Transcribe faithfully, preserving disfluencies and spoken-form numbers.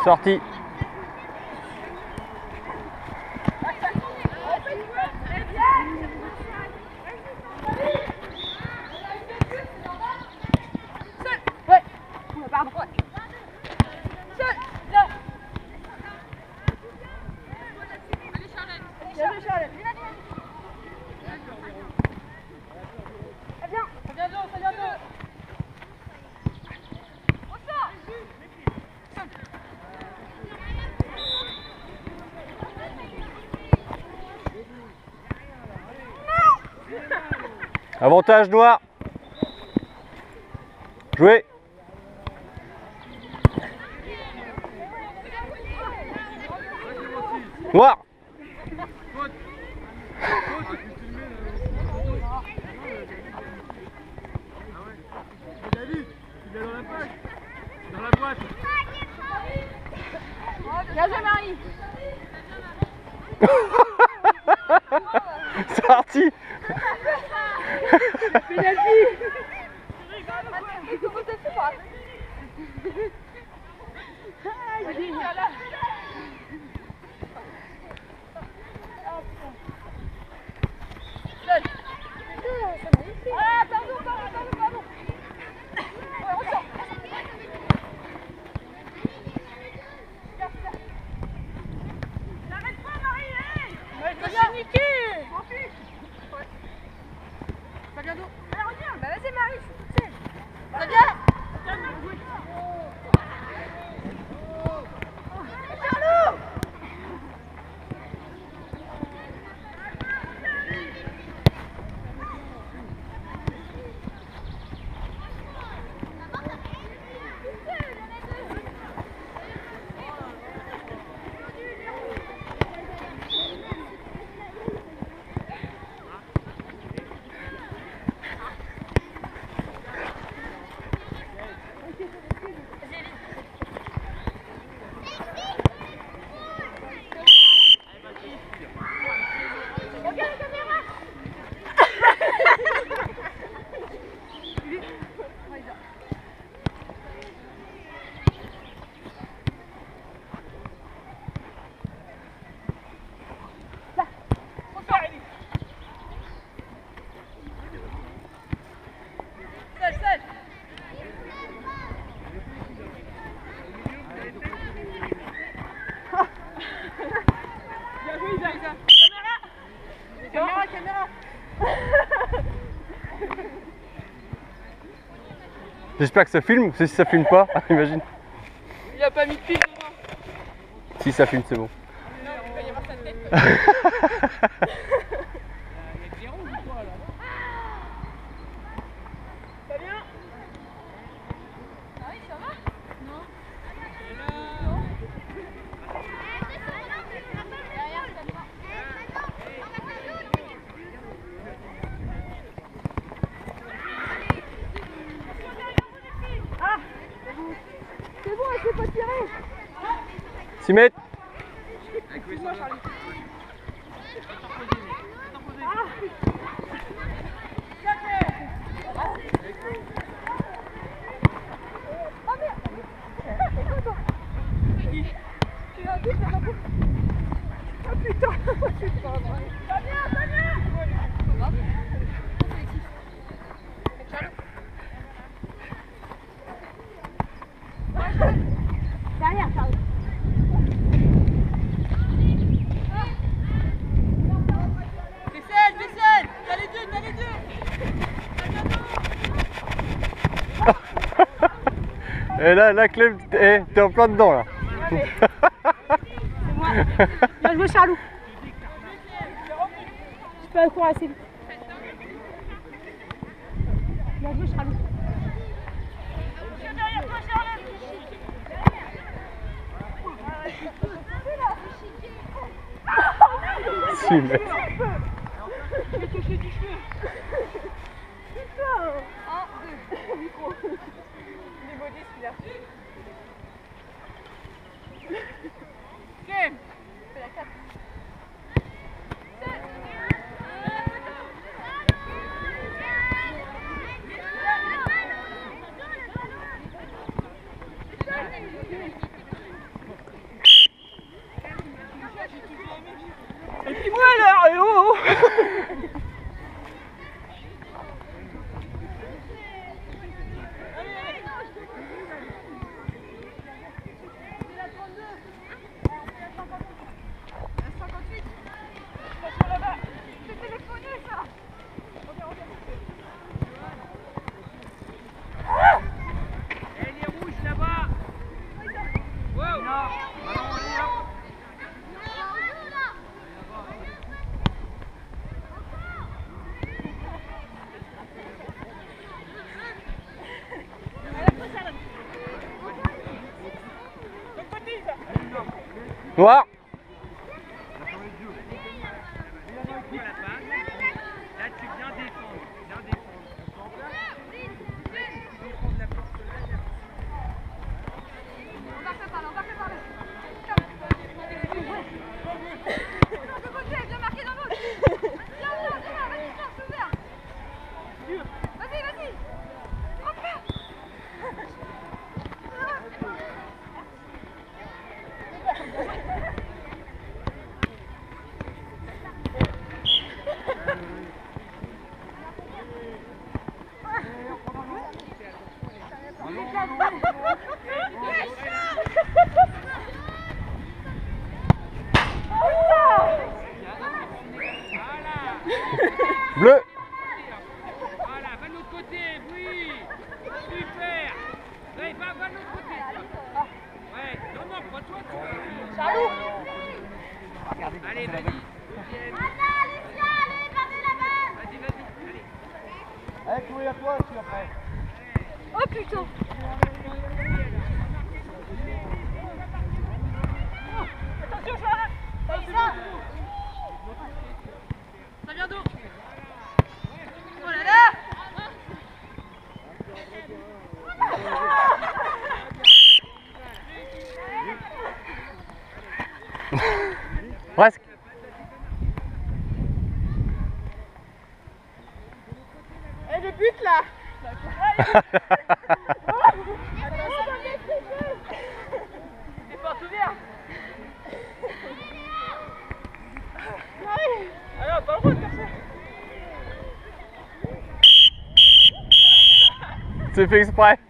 Sortie. Avantage noir. Jouez. Noir. Bien joué Marie. Sorti. Penalty. Comment ça fait pas? Ah, génial. Ah, pardon, pardon, pardon, pardon. Ouais, on sort. N'arrête pas, Marie, hé! Mais je vais niquer! M'en fiche! Ouais. Sagado. Allez, reviens! Bah vas-y, Marie, je suis toute seule. Regarde! Charlot! Caméra, caméra. J'espère que ça filme, si ça filme pas, imagine. Il a pas mis de film dedans. Si ça filme, c'est bon. Non, il va y avoir sa tête. Ça vient? Ah oui, ça va? Non. Ah! C'est bon, elle s'est pas tirée. six mètres. Excuse-moi, Charlie. Derrière, Charlie. Vaisselle, vaisselle. T'as les deux, t'as les deux. Et là, la Clem, eh, t'es en plein dedans là. C'est moi. Bien joué, Charlot. Je peux courir assez vite. Bien joué, Charlot. Derrière toi, Charlotte. six mètres. Je vais toucher du cheveu. Putain. Un, deux. Micro. Il est maudit celui-là. Ok. C'est la quatre. Noir. Là, tu viens défendre. Viens défendre. On va faire par là, on va faire par là. De côté, viens marquer dans l'autre. Viens, viens, viens, vas-y, viens, c'est ouvert. Vas-y, vas-y. Rentre pas. Bleu. Voilà, va de l'autre côté, oui. Super. Ouais, va, va de l'autre côté. Ouais, non, non, pas toi, tu vas. Charlot. Allez, vas-y. Deuxième. Vas-y, vas-y, allez. Allez, Chloé, à toi, tu après. Oh putain. Attention, Charles. C'est ça. Ça vient d'où? Oh là là. Presque. Et le but là. Les portes ouvertes. Alors, pas le droit de faire ça. C'est fait exprès.